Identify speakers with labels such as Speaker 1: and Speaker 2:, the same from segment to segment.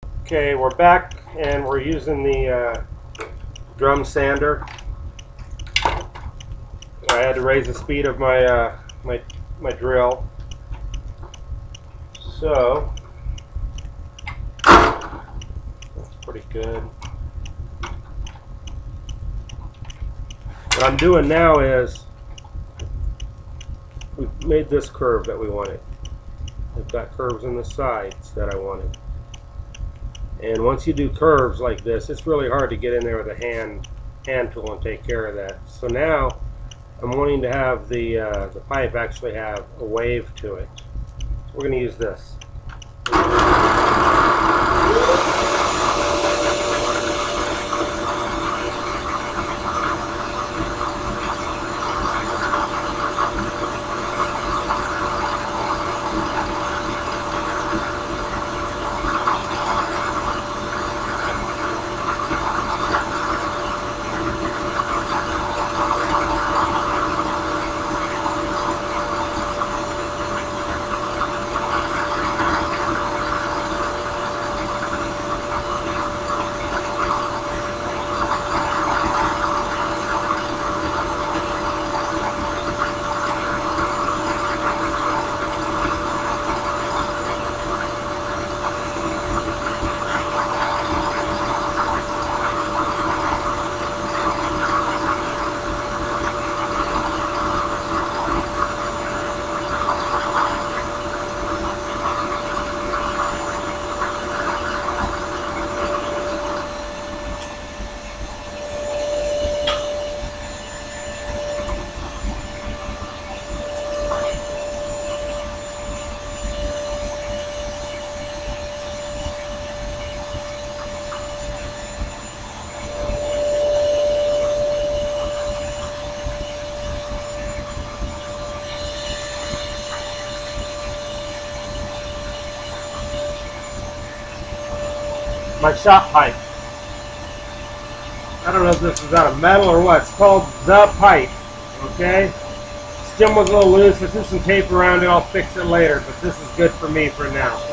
Speaker 1: Okay, we're back and we're using the drum sander. I had to raise the speed of my my drill. So that's pretty good. What I'm doing now is we've made this curve that we wanted. I've got curves on the sides that I wanted. And once you do curves like this, it's really hard to get in there with a hand tool and take care of that. So now I'm wanting to have the pipe actually have a wave to it. So we're going to use this. My shop pipe. I don't know if this is out of metal or what. It's called The Pipe. Okay? Stem was a little loose. I threw some tape around it. I'll fix it later, but this is good for me for now.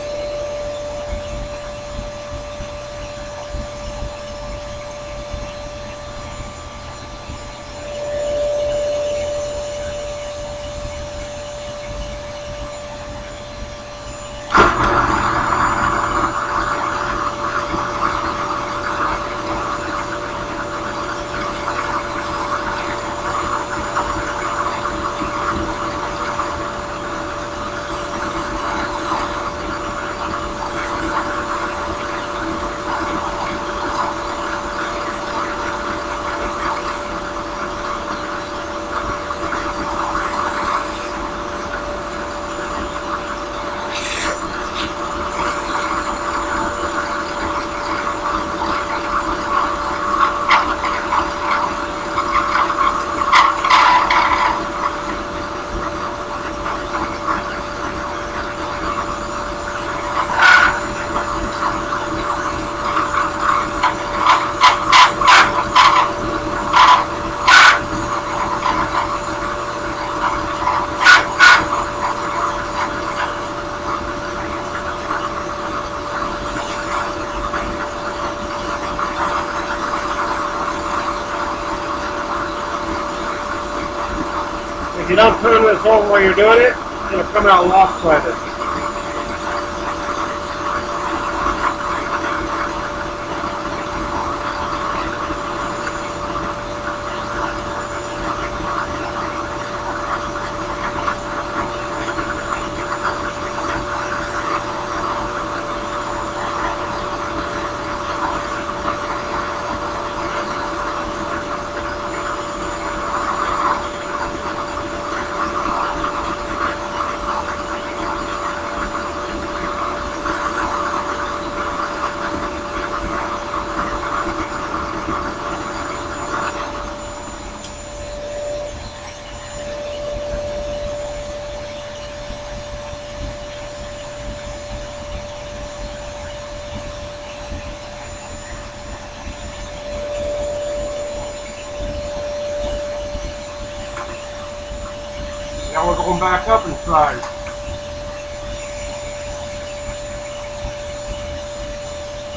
Speaker 1: If you don't turn this over while you're doing it, it'll come out lopsided. Now we're going back up inside.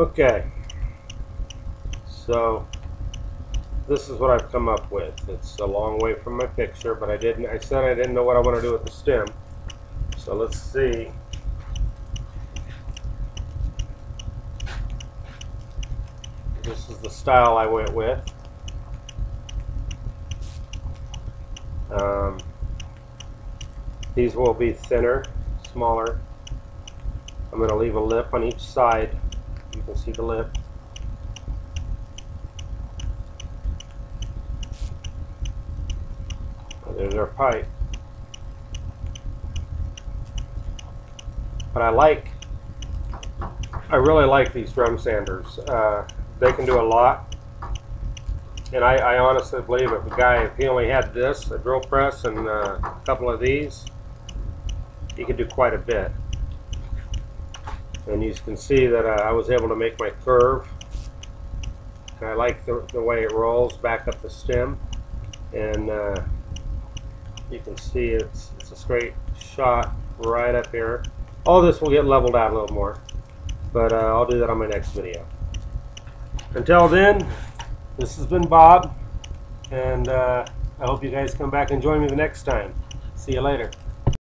Speaker 1: Okay, so this is what I've come up with. It's a long way from my picture, but I said I didn't know what I want to do with the stem. So let's see. This is the style I went with. These will be thinner, smaller. I'm going to leave a lip on each side. You can see the lip. There's our pipe. But I really like these drum sanders. They can do a lot. And I honestly believe if he only had this, a drill press, and a couple of these, he could do quite a bit. And you can see that I was able to make my curve. And I like the way it rolls back up the stem. And you can see it's a straight shot right up here. All this will get leveled out a little more, but I'll do that on my next video. Until then, this has been Bob, and I hope you guys come back and join me the next time. See you later.